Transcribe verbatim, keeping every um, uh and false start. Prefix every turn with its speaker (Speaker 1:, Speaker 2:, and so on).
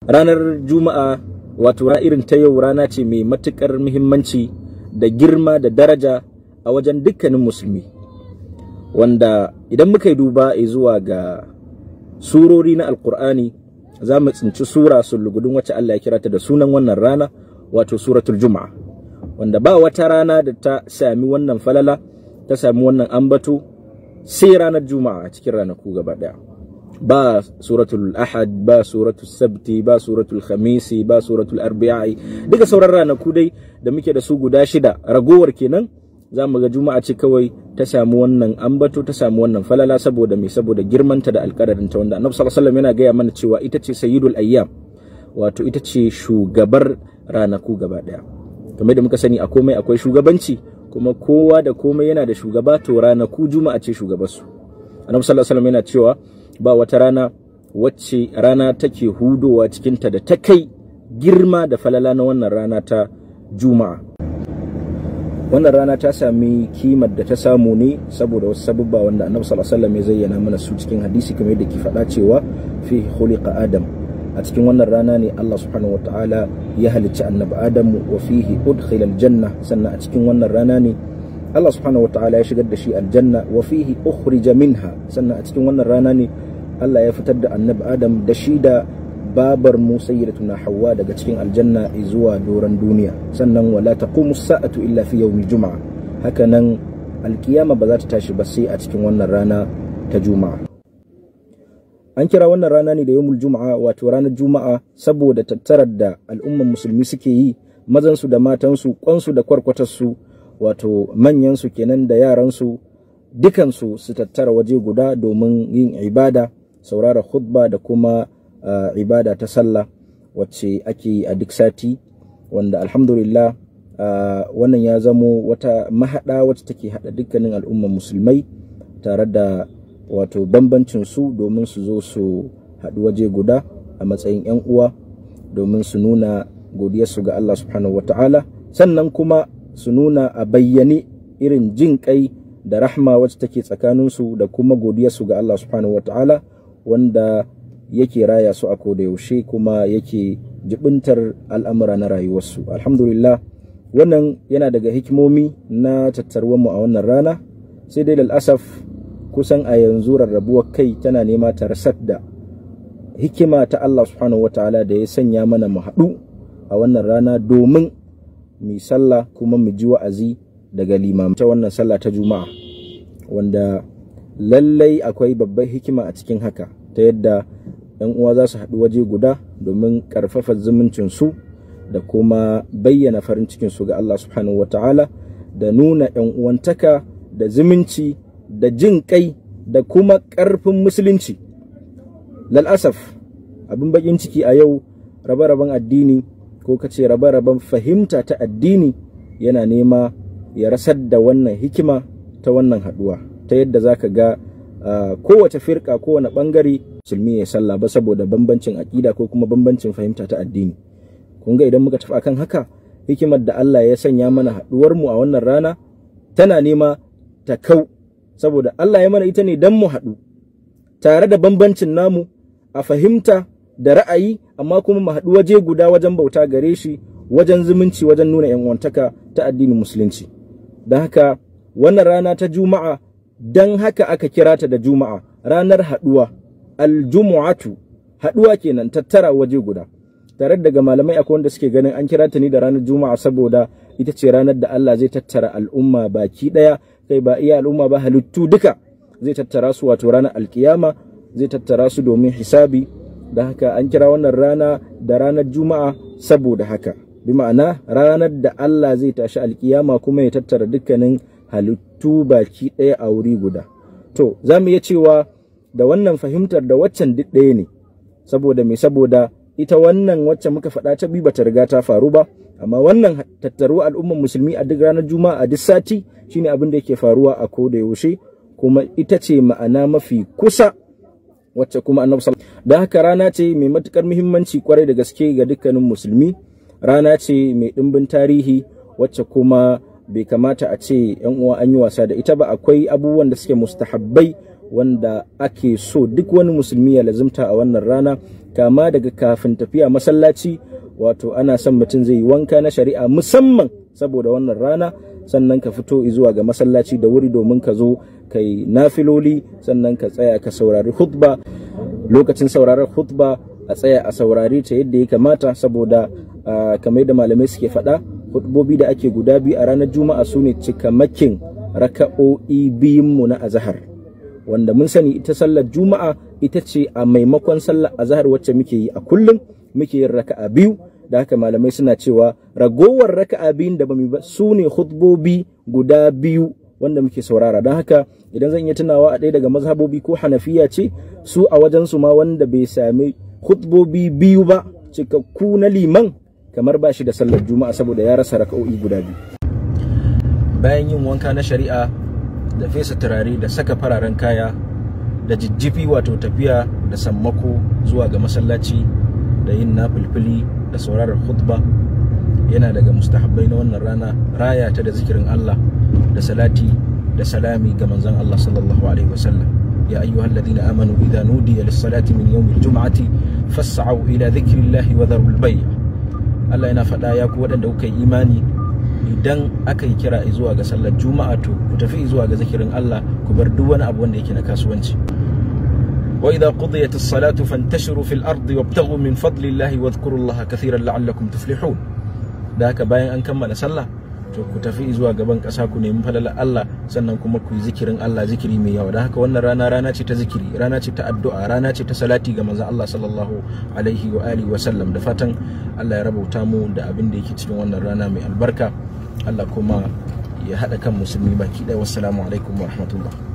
Speaker 1: Ranar Juma'a wato rana irin ta yau rana ce mai matukar muhimmanci da girma da daraja a wajen dukkanin musulmi, wanda idan muka yi duba zuwa ga surori na Alkur'ani za mu tsinci sura sulugudun wacce Allah ya kira ta da sunan wannan rana, wato suratul Juma'a, wanda ba wata rana da ta sami wannan falala, ta sami wannan ambato sai ranar Juma'a a cikin ranaku gaba daya. Ba suratul Ahad, ba suratul Sabti, ba suratul Khamisi, ba suratul Arbi'i, duka sauran ranaku dai da muke da su guda shida ragowar kenan, za mu ga Juma'a ce kawai ta samu wannan ambato, ta samu wannan falala saboda me saboda girmanta da alƙadarinta, wanda Annabi sallallahu alaihi wasallam yana gaya mana cewa ita ce sayyidul ayyam, wato ita ce shugabar ranaku gaba daya. Kamar da muka sani a komai akwai shugabanci, kuma kowa da komai yana da shugaba, to ranaku Juma'a ce shugabarsu. Annabi sallallahu alaihi wasallam yana cewa ba wata rana wacce rana take hudowa cikinta da ta kai girma da falala na wannan rana ta Juma'a. Wannan rana ta sami kimar da ta samu ne saboda wasu sabubba wanda Annabi sallallahu alaihi wasallam ya zayyana mana su cikin hadisi, kamar yadda ke faɗa cewa fi khuliqa Adam, a cikin wannan rana ne Allah subhanahu wataala ya halicci Annabi Adam, wa fihi udkhila aljanna, sannan a cikin wannan rana ne Allah subhanahu wataala ya shigar da shi aljanna, wa fihi ukhrija minha, sannan a cikin wannan rana ne Allah ya fitar da Annabi Adam da shi da babar mu sayyidatuna Hawwa daga cikin aljanna zuwa doran duniya. Sannan wala taqumu as-sa'atu illa fi yawmil Juma'a, haka nan alkiyama ba za ta tashi ba sai a cikin wannan rana ta Juma'a. An kira wannan rana ne da yawmul Juma'a, wato ranar Juma'a, saboda tattarar da al'umman musulmi suke yi, mazansu da matansu, kwansu da kwarkwatarsu, wato manyansu kenan da yaransu, dukansu su tattara waje guda domin yin ibada, saurara khutba da kuma uh, ibada ta sallah wacce ake yi a duk sati, wanda alhamdulillah uh, wannan ya zamo wata mahada wacce take hada dukkanin al'umman musulmai tare da wato bambancin su, domin su zo su haɗu waje guda a matsayin yan uwa, domin su nuna godiyarsu ga Allah subhanahu wataala, sannan kuma su nuna a bayyane irin jin kai da rahma wacce take tsakaninsu da kuma godiyarsu ga Allah subhanahu wataala, wanda yake raya su a koda yaushe kuma yake jibintar al'amura na rayuwarsu. Alhamdulillah, wannan yana daga hikimomi na tattaruwanmu a wannan rana, sai dai lalasaf kusan a yanzu rarrabuwar kai tana nema ta rasar da hikima ta Allah subhanahu wataala da ya sanya mana mu haɗu a wannan rana domin mu sallah kuma mu ji wa'azi daga limam ta wannan sallah ta Juma'a, wanda lallai akwai babbar hikima a cikin haka, ta yadda yan uwa za su haɗu waje guda domin ƙarfafa zumuncin su da kuma bayyana farin cikin su ga Allah subhanahu wataala, da nuna yan uwantaka da zumunci da jin kai da kuma ƙarfin musulunci. Lalasaf abin bakin ciki a yau, rabe-raben addini ko kace rabe-raben fahimta ta addini yana nema ya rasar da wannan hikima ta wannan haduwa, ta yadda zaka ga uh, kowace firka, kowane bangare musulmi ya sallah ba saboda bambancin aqida ko kuma bambancin fahimta ta addini. Kun ga idan muka tafi akan haka, hikimar da Allah ya sanya mana haduwar mu a wannan rana tana nema ta kau, saboda Allah ya mana ita ne dan mu haɗu tare da bambancin namu a fahimta da ra'ayi, amma kuma mu haɗu waje guda wajen bauta gare shi, wajen zumunci, wajen nuna yan uwantaka ta addinin musulunci. Don haka wannan rana ta Juma'a, don haka aka kira ta da Juma'a, ranar haɗuwa, aljumu'atu, haɗuwa kenan, tattara waje guda. Tare daga malamai akwai wanda suke ganin an kira ta ne da ranar Juma'a saboda ita ce ranar da Allah zai tattara al'umma baki ɗaya, kai ba iya al'umma ba, halittu duka zai tattara su, wato ranar alkiyama zai tattara su domin hisabi. Da haka an kira wannan rana da ranar Juma'a saboda haka, bi ma'ana ranar da Allah zai tashi alkiyama kuma ya tattara dukkanin halittu baki ɗaya a wuri guda. To za mu iya cewa da wannan fahimtar da waccan duk ɗaya ne, saboda me saboda ita wannan wacce muka faɗa ta bi bata riga ta faru ba, amma wannan tattaru al'umman musulmi a duk ranar Juma'a a duk sati shine abin da yake faruwa a koda yaushe, kuma ita ce ma'ana mafi kusa wacce kuma Annabi sallallahu alaihi wasallam. Da haka rana ce mai matukar muhimmanci kwarai da gaske ga dukkanin musulmi, rana ce mai dimbin tarihi wacce kuma bai kamata a ce yan uwa an yi wasa da ita ba. Akwai abubuwan da suke mustahabbai wanda ake so duk wani musulmi ya lazimta a wannan rana, kama daga kafin tafiya masallaci, wato ana son mutum zai yi wanka na shari'a musamman saboda wannan rana, sannan ka fito zuwa ga masallaci da wuri domin ka zo kai nafiloli, sannan ka tsaya ka saurari khutba. Lokacin sauraron khutba a tsaya a saurari ta yadda ya kamata, saboda uh, kamar da malamai suke faɗa, khutbobi da ake guda biyu a ranar juma'a su ne cikamakin raka'o'i biyun mu na azhar, wanda mun sani ita sallar juma'a ita ce a maimakon sallar azhar wacce muke yi a kullum, muke yin raka'a biyu. Da haka malamai suna cewa ragowar raka'a biyun da bamu ba su ne khutbobi guda biyu wanda muke saurara. Don haka idan zan iya tunawa a ɗaya daga mazhabobi ko hanafiya ce, su a wajen su ma wanda bai sami khutbobi biyu ba cikakku na liman, kamar ba shi da sallar juma'a saboda ya rasa raka'o'i guda biyu. Bayan yin wanka na shari'a da fesa turare da saka fararen kaya da jijjifi, wato tafiya da sammako zuwa ga masallaci da yin nafilfili da sauraron khutba, yana daga mustahabbai na wannan rana raya ta da zikirin Allah da salati da salami ga manzon Allah sallallahu alaihi wasallam. ya ayyuhalladhina amanu idha nudiya lis-salati min yawmil jum'ati fas'au ila dhikrillahi wa dharul bay'. Allah yana faɗa, ya ku waɗanda kuka yi imani, idan aka yi kira zuwa ga sallar juma'a to ku tafi zuwa ga zikirin Allah, ku bar duk wani abu wanda yake na kasuwanci. wa idha qudiyat as-salatu fantashiru fil ardi wabtaghu min fadlillahi wadhkurullaha kathiran la'allakum tuflihun. Da haka bayan an kammala sallah to ku tafi zuwa gaban ƙasa, ku nemi falala Allah, sannan kuma ku yi zikirin Allah, zikiri mai yawa. Da haka wannan rana rana ce ta zikiri, rana ce ta addu'a, rana ce ta salati ga manzon Allah sallallahu alaihi wa alihi wa sallam. Da fatan Allah ya rabauta mu da abin da yake cikin wannan rana mai albarka. Allah kuma ya haɗa kan musulmi baki ɗaya. Wassalamu alaikum wa rahmatullah.